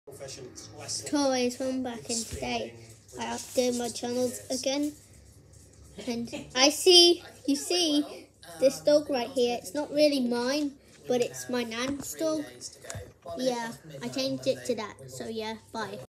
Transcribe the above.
Toys from back in today. I updated my channels again, and you see this dog right here. It's not really mine, but it's my nan's dog. Yeah, I changed it to that. So yeah, bye.